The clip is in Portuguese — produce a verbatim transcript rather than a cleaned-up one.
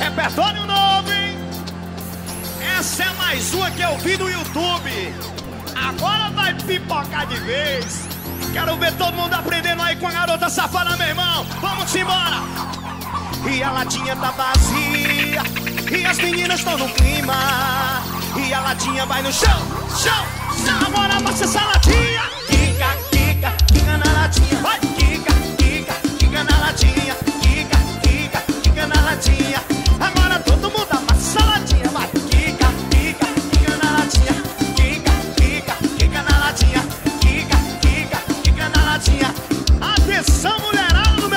Repertório novo, hein? Essa é mais uma que eu vi no YouTube. Agora vai pipocar de vez. Quero ver todo mundo aprendendo aí com a garota safada, meu irmão. Vamos embora. E a latinha tá vazia, e as meninas estão no clima, e a latinha vai no chão, chão, chão. Agora passa essa latinha.